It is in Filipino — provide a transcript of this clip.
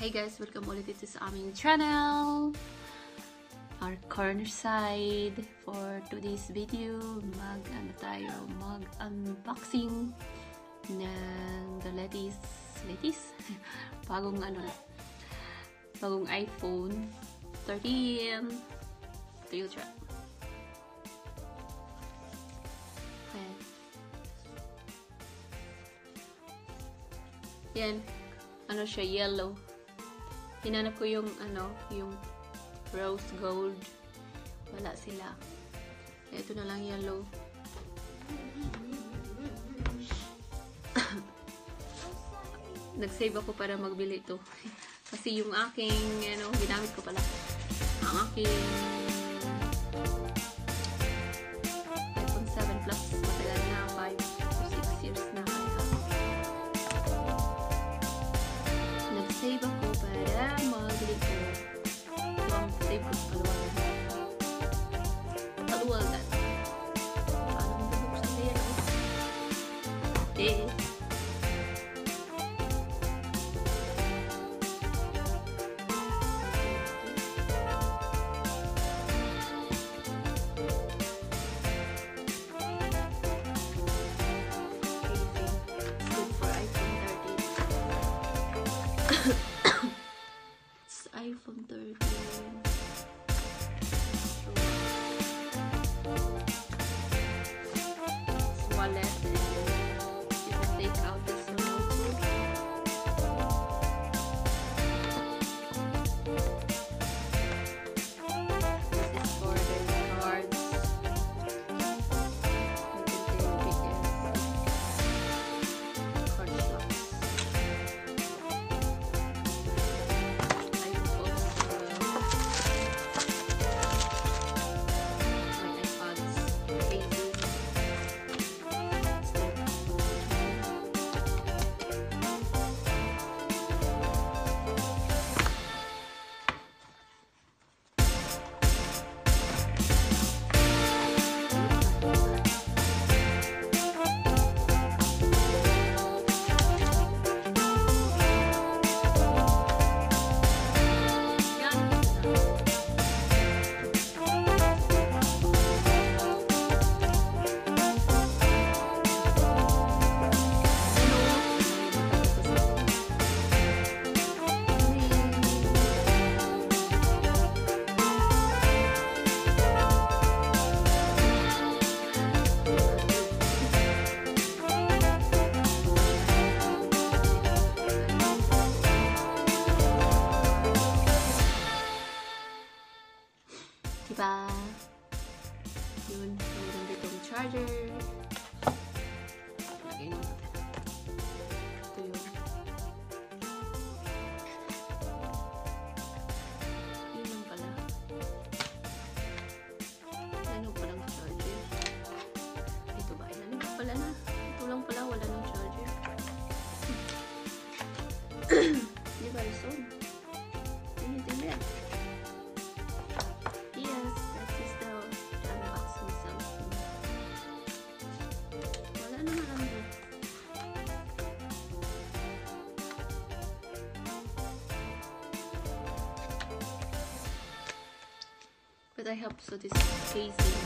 Hey guys, welcome ulit dito sa aming channel. Our corner side for today's video, mag-unboxing ng the latest bagong iPhone 13 Ultra. Ayan. Yan, ano siya, yellow. Hinanap ko yung yung rose gold. Wala sila. Ito na lang yellow. Nag-save ako para magbili ito. Kasi yung aking ginamit ko pala. Ang aking iPhone 7 Plus matagal na 5 to 6 years na. Nag-save ako para magbili ko. Ang save ko sa kaluwagan. Anong bubuksan na yan? It's iPhone 13. It's wallet. You can take out this one also. This is for the cards. You can take card slots. Diba? Yun, mayroon ditong charger. Lagay mo natin. Ito yun. Yun lang pala. Ano palang charger? Ito ba? Ilan lang pala na? Ito lang pala, wala ng charger. Diba? It's on. Tingin. Yes, that is the unboxing something. Wala naman ang doon. But I hope so this casing.